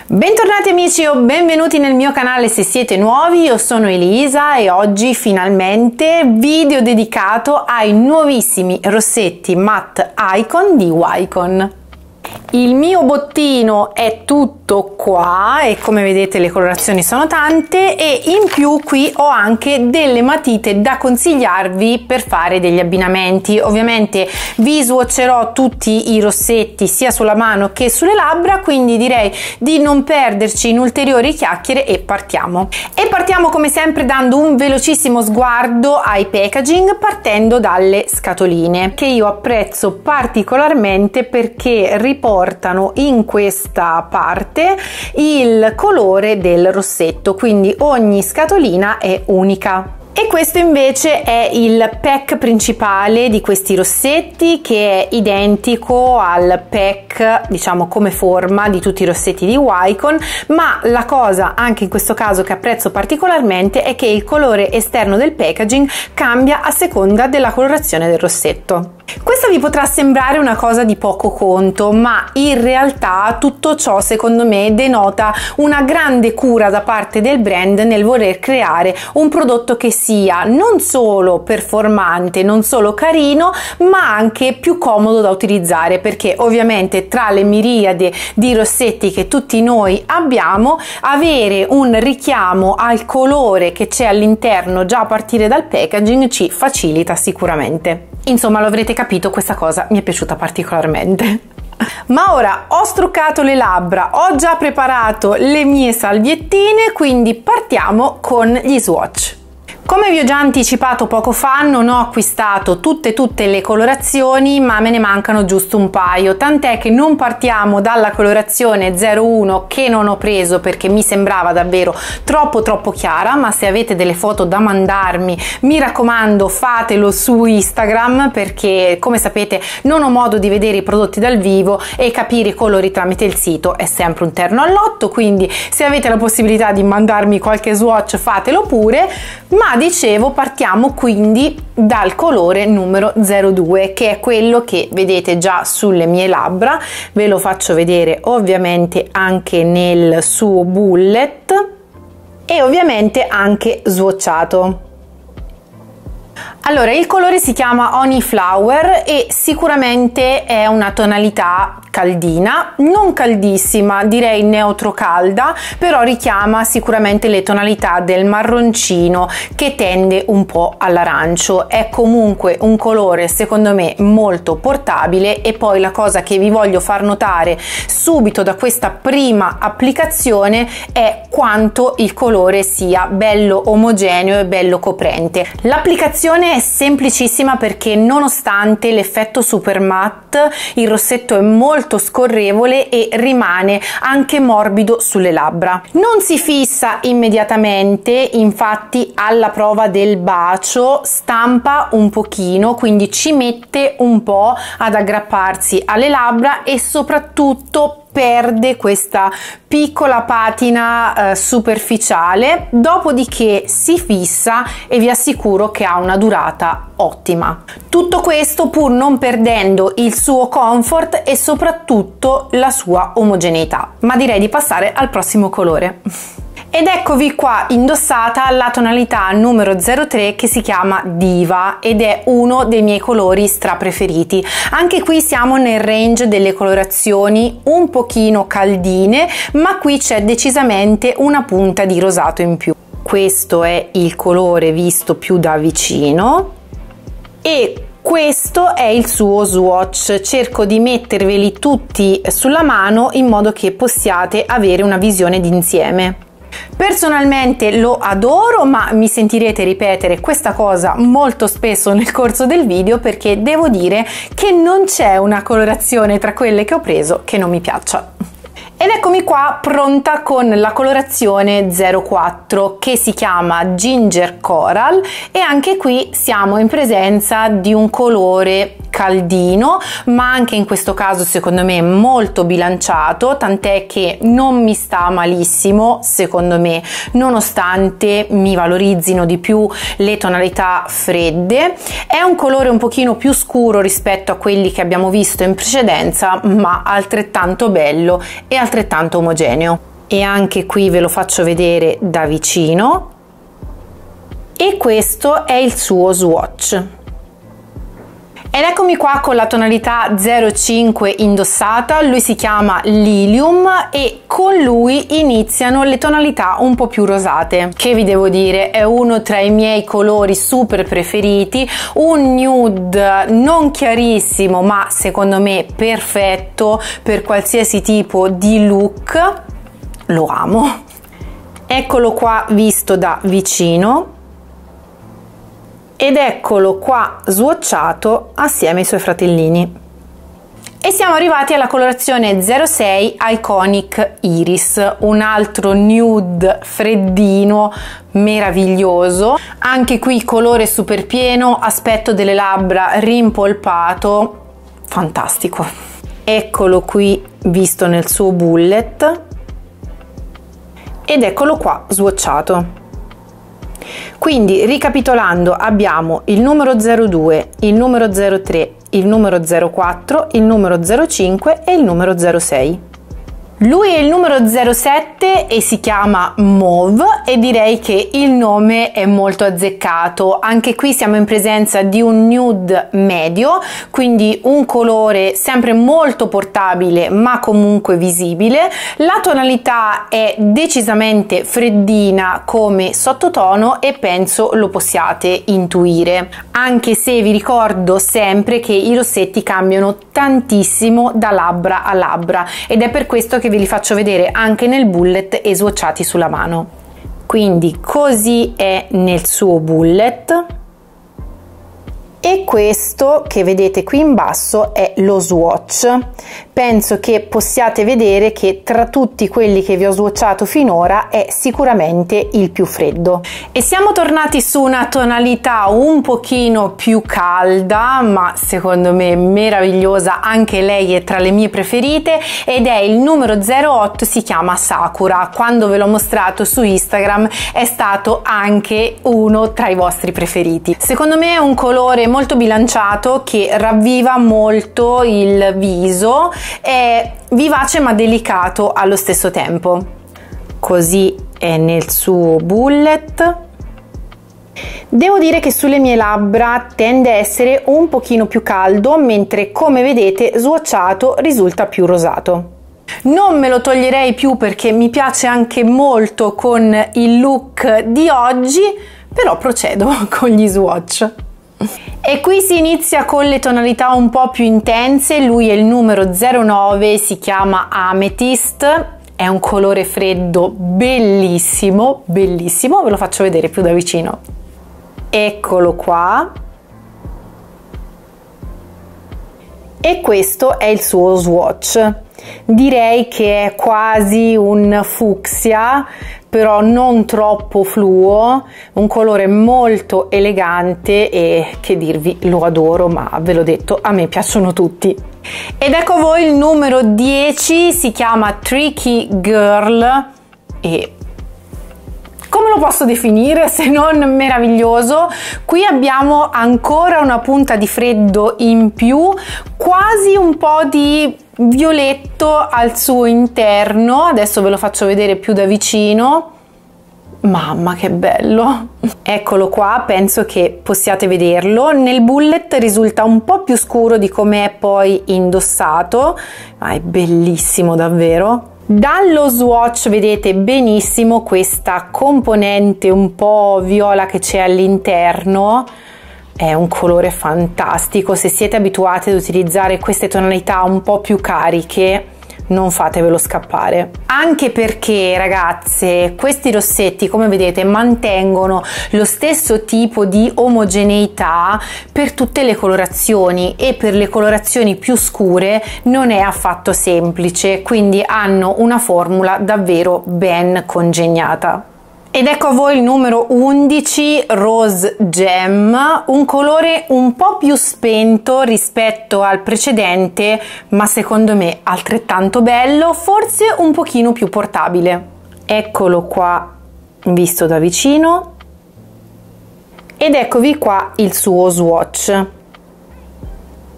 Bentornati amici o benvenuti nel mio canale se siete nuovi. Io sono Elisa e oggi finalmente video dedicato ai nuovissimi rossetti matte Icon di Wycon. Il mio bottino è tutto qua e come vedete le colorazioni sono tante e in più qui ho anche delle matite da consigliarvi per fare degli abbinamenti. Ovviamente vi swatcherò tutti i rossetti sia sulla mano che sulle labbra, quindi direi di non perderci in ulteriori chiacchiere e partiamo. E partiamo come sempre dando un velocissimo sguardo ai packaging, partendo dalle scatoline che io apprezzo particolarmente perché riportano in questa parte il colore del rossetto, quindi ogni scatolina è unica. E questo invece è il pack principale di questi rossetti, che è identico al pack, diciamo, come forma di tutti i rossetti di Wycon, ma la cosa anche in questo caso che apprezzo particolarmente è che il colore esterno del packaging cambia a seconda della colorazione del rossetto. Questa vi potrà sembrare una cosa di poco conto, ma in realtà tutto ciò secondo me denota una grande cura da parte del brand nel voler creare un prodotto che sia non solo performante, non solo carino, ma anche più comodo da utilizzare, perché ovviamente tra le miriade di rossetti che tutti noi abbiamo, avere un richiamo al colore che c'è all'interno già a partire dal packaging ci facilita sicuramente. Insomma, lo avrete capito, questa cosa mi è piaciuta particolarmente. Ma ora ho struccato le labbra, ho già preparato le mie salviettine, quindi partiamo con gli swatch. Come vi ho già anticipato poco fa, non ho acquistato tutte le colorazioni, ma me ne mancano giusto un paio, tant'è che non partiamo dalla colorazione 01 che non ho preso perché mi sembrava davvero troppo chiara, ma se avete delle foto da mandarmi, mi raccomando fatelo su Instagram, perché come sapete non ho modo di vedere i prodotti dal vivo e capire i colori tramite il sito è sempre un terno al lotto, quindi se avete la possibilità di mandarmi qualche swatch fatelo pure. Ma dicevo, partiamo quindi dal colore numero 02, che è quello che vedete già sulle mie labbra. Ve lo faccio vedere ovviamente anche nel suo bullet e ovviamente anche swatchato. Allora, il colore si chiama Honey Flower e sicuramente è una tonalità caldina, non caldissima, direi neutro calda, però richiama sicuramente le tonalità del marroncino che tende un po' all'arancio. È comunque un colore secondo me molto portabile e poi la cosa che vi voglio far notare subito da questa prima applicazione è quanto il colore sia bello omogeneo e bello coprente. L'applicazione è semplicissima perché nonostante l'effetto super matte il rossetto è molto scorrevole e rimane anche morbido sulle labbra. Non si fissa immediatamente, infatti alla prova del bacio stampa un pochino, quindi ci mette un po' ad aggrapparsi alle labbra e soprattutto perde questa piccola patina superficiale, dopodiché si fissa e vi assicuro che ha una durata ottima. Tutto questo pur non perdendo il suo comfort e soprattutto la sua omogeneità. Ma direi di passare al prossimo colore. Ed eccovi qua indossata la tonalità numero 03 che si chiama Diva ed è uno dei miei colori stra preferiti. Anche qui siamo nel range delle colorazioni un pochino caldine, ma qui c'è decisamente una punta di rosato in più. Questo è il colore visto più da vicino e questo è il suo swatch. Cerco di metterveli tutti sulla mano in modo che possiate avere una visione d'insieme. Personalmente lo adoro, ma mi sentirete ripetere questa cosa molto spesso nel corso del video perché devo dire che non c'è una colorazione tra quelle che ho preso che non mi piaccia. Ed eccomi qua pronta con la colorazione 04 che si chiama Ginger Coral e anche qui siamo in presenza di un colore caldino, ma anche in questo caso secondo me molto bilanciato, tant'è che non mi sta malissimo secondo me, nonostante mi valorizzino di più le tonalità fredde. È un colore un pochino più scuro rispetto a quelli che abbiamo visto in precedenza, ma altrettanto bello e altrettanto omogeneo. e anche qui ve lo faccio vedere da vicino. E questo è il suo swatch. Ed eccomi qua con la tonalità 05 indossata. Lui si chiama Lilium e con lui iniziano le tonalità un po' più rosate. Che vi devo dire, è uno tra i miei colori super preferiti, un nude non chiarissimo ma secondo me perfetto per qualsiasi tipo di look. Lo amo. Eccolo qua visto da vicino. Ed eccolo qua swatchato assieme ai suoi fratellini. E siamo arrivati alla colorazione 06 Iconic Iris, un altro nude freddino meraviglioso. Anche qui colore super pieno, aspetto delle labbra rimpolpato, fantastico. Eccolo qui visto nel suo bullet ed eccolo qua swatchato. Quindi ricapitolando, abbiamo il numero 02, il numero 03, il numero 04, il numero 05 e il numero 06. Lui è il numero 07 e si chiama Mauve e direi che il nome è molto azzeccato. Anche qui siamo in presenza di un nude medio, quindi un colore sempre molto portabile ma comunque visibile. La tonalità è decisamente freddina come sottotono e penso lo possiate intuire, anche se vi ricordo sempre che i rossetti cambiano tantissimo da labbra a labbra ed è per questo che ve li faccio vedere anche nel bullet e swatchati sulla mano. Quindi così è nel suo bullet e questo che vedete qui in basso è lo swatch. Penso che possiate vedere che tra tutti quelli che vi ho swatchato finora è sicuramente il più freddo. E siamo tornati su una tonalità un pochino più calda ma secondo me meravigliosa, anche lei è tra le mie preferite ed è il numero 08, si chiama Sakura. Quando ve l'ho mostrato su Instagram è stato anche uno tra i vostri preferiti. Secondo me è un colore molto bilanciato che ravviva molto il viso, è vivace ma delicato allo stesso tempo. Così è nel suo bullet. Devo dire che sulle mie labbra tende a essere un pochino più caldo, mentre come vedete swatchato risulta più rosato. Non me lo toglierei più perché mi piace anche molto con il look di oggi, però procedo con gli swatch. E qui si inizia con le tonalità un po' più intense. Lui è il numero 09, si chiama Amethyst, è un colore freddo bellissimo, bellissimo, ve lo faccio vedere più da vicino. Eccolo qua. E questo è il suo swatch. Direi che è quasi un fucsia, però non troppo fluo, un colore molto elegante e che dirvi, lo adoro, ma ve l'ho detto, a me piacciono tutti. Ed ecco a voi il numero 10, si chiama Tricky Girl e come lo posso definire se non meraviglioso? Qui abbiamo ancora una punta di freddo in più, quasi un po' di violetto al suo interno. Adesso ve lo faccio vedere più da vicino. Mamma che bello! Eccolo qua, penso che possiate vederlo. Nel bullet risulta un po' più scuro di come è poi indossato, ma è bellissimo davvero. Dallo swatch vedete benissimo questa componente un po' viola che c'è all'interno. È un colore fantastico. Se siete abituati ad utilizzare queste tonalità un po' più cariche, non fatevelo scappare, anche perché ragazze questi rossetti come vedete mantengono lo stesso tipo di omogeneità per tutte le colorazioni e per le colorazioni più scure non è affatto semplice, quindi hanno una formula davvero ben congegnata. Ed ecco a voi il numero 11, Rose Gem, un colore un po' più spento rispetto al precedente, ma secondo me altrettanto bello, forse un pochino più portabile. Eccolo qua visto da vicino ed eccovi qua il suo swatch.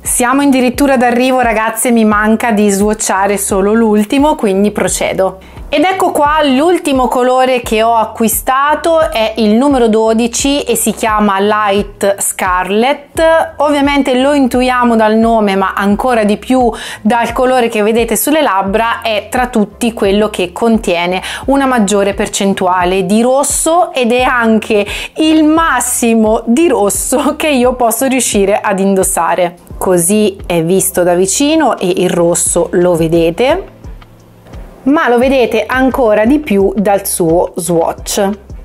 Siamo addirittura d'arrivo, ragazze, mi manca di swatchare solo l'ultimo, quindi procedo. Ed ecco qua l'ultimo colore che ho acquistato, è il numero 12 e si chiama Light Scarlet. Ovviamente lo intuiamo dal nome, ma ancora di più dal colore che vedete sulle labbra, è tra tutti quello che contiene una maggiore percentuale di rosso ed è anche il massimo di rosso che io posso riuscire ad indossare. Così è visto da vicino e il rosso lo vedete, ma lo vedete ancora di più dal suo swatch.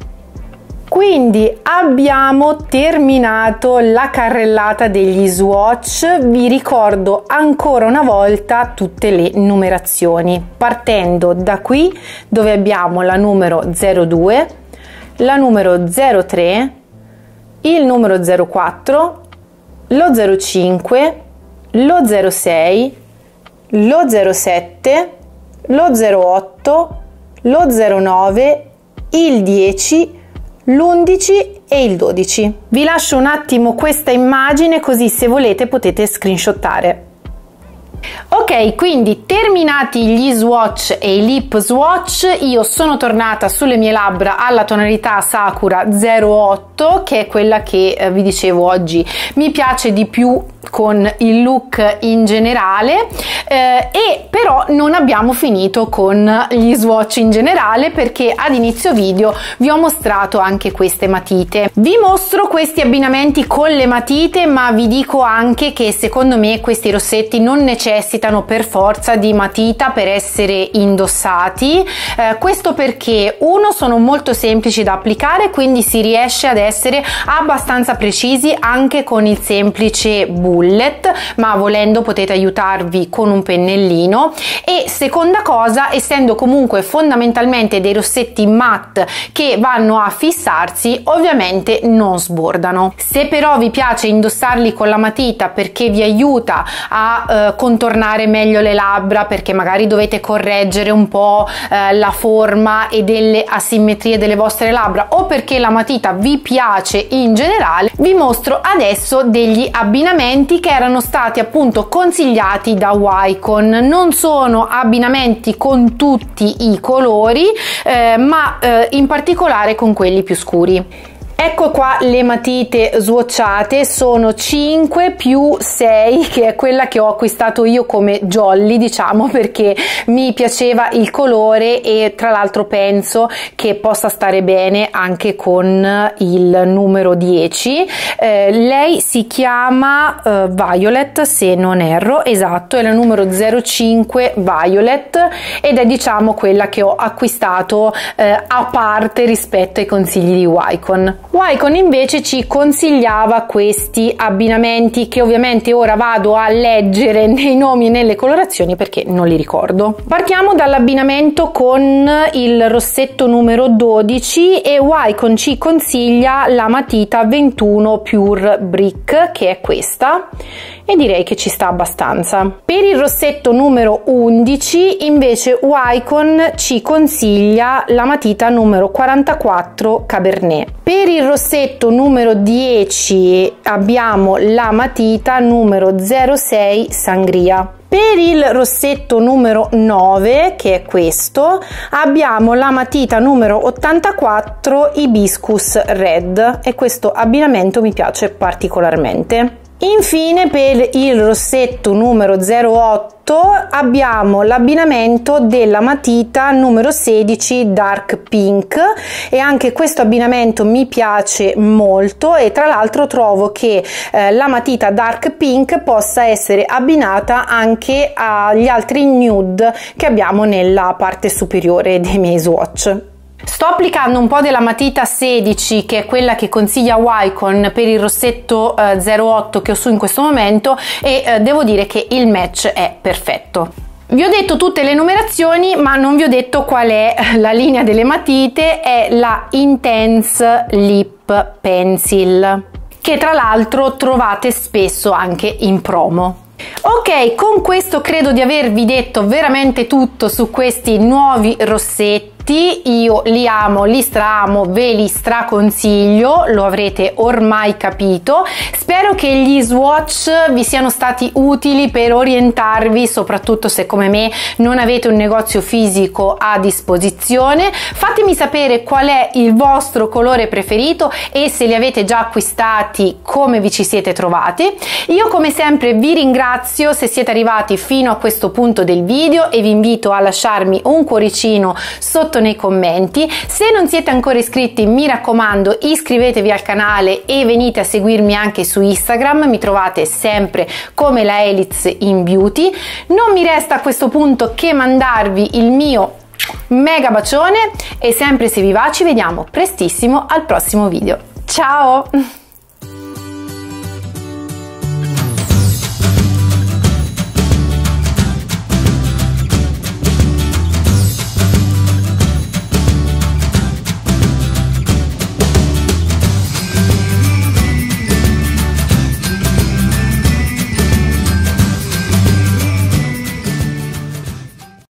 Quindi abbiamo terminato la carrellata degli swatch. Vi ricordo ancora una volta tutte le numerazioni, partendo da qui dove abbiamo la numero 02, la numero 03, il numero 04, lo 05, lo 06, lo 07, lo 08, lo 09, il 10, l'11 e il 12. Vi lascio un attimo questa immagine così se volete potete screenshottare. Ok, quindi terminati gli swatch e i lip swatch, io sono tornata sulle mie labbra alla tonalità Sakura 08, che è quella che vi dicevo oggi mi piace di più con il look in generale, e però non abbiamo finito con gli swatch in generale, perché ad inizio video vi ho mostrato anche queste matite. Vi mostro questi abbinamenti con le matite, ma vi dico anche che secondo me questi rossetti non necessitano per forza di matita per essere indossati. Questo perché uno, sono molto semplici da applicare, quindi si riesce ad essere abbastanza precisi anche con il semplice bullet, ma volendo potete aiutarvi con un pennellino. E seconda cosa, essendo comunque fondamentalmente dei rossetti matte che vanno a fissarsi, ovviamente non sbordano. Se però vi piace indossarli con la matita perché vi aiuta a contornare meglio le labbra, perché magari dovete correggere un po' la forma e delle asimmetrie delle vostre labbra, o perché la matita vi piace in generale, vi mostro adesso degli abbinamenti che erano stati appunto consigliati da Wycon. Non sono abbinamenti con tutti i colori, ma in particolare con quelli più scuri. Ecco qua le matite swatchate, sono 5 più 6, che è quella che ho acquistato io come jolly, diciamo, perché mi piaceva il colore e tra l'altro penso che possa stare bene anche con il numero 10. Lei si chiama Violet, se non erro, esatto, è la numero 05 Violet, ed è diciamo quella che ho acquistato a parte rispetto ai consigli di Wycon. Wycon invece ci consigliava questi abbinamenti che ovviamente ora vado a leggere nei nomi e nelle colorazioni perché non li ricordo. Partiamo dall'abbinamento con il rossetto numero 12 e Wycon ci consiglia la matita 21 Pure Brick, che è questa, e direi che ci sta abbastanza. Per il rossetto numero 11 invece Wycon ci consiglia la matita numero 44 Cabernet. Per il rossetto numero 10 abbiamo la matita numero 06 Sangria. Per il rossetto numero 9, che è questo, abbiamo la matita numero 84 Hibiscus Red, e questo abbinamento mi piace particolarmente. Infine per il rossetto numero 08 abbiamo l'abbinamento della matita numero 16 Dark Pink, e anche questo abbinamento mi piace molto, e tra l'altro trovo che la matita Dark Pink possa essere abbinata anche agli altri nude che abbiamo nella parte superiore dei miei swatch. Sto applicando un po' della matita 16, che è quella che consiglia Wycon per il rossetto 08 che ho su in questo momento, e devo dire che il match è perfetto. Vi ho detto tutte le numerazioni, ma non vi ho detto qual è la linea delle matite. È la Intense Lip Pencil, che tra l'altro trovate spesso anche in promo. Ok, con questo credo di avervi detto veramente tutto su questi nuovi rossetti. tutti, io li amo, li straamo, ve li straconsiglio, lo avrete ormai capito. Spero che gli swatch vi siano stati utili per orientarvi, soprattutto se come me non avete un negozio fisico a disposizione. Fatemi sapere qual è il vostro colore preferito e se li avete già acquistati, come vi ci siete trovati. Io come sempre vi ringrazio se siete arrivati fino a questo punto del video e vi invito a lasciarmi un cuoricino sotto nei commenti. Se non siete ancora iscritti, mi raccomando, iscrivetevi al canale e venite a seguirmi anche su Instagram, mi trovate sempre come la Eliz in Beauty. Non mi resta a questo punto che mandarvi il mio mega bacione e sempre se vi va ci vediamo prestissimo al prossimo video. Ciao!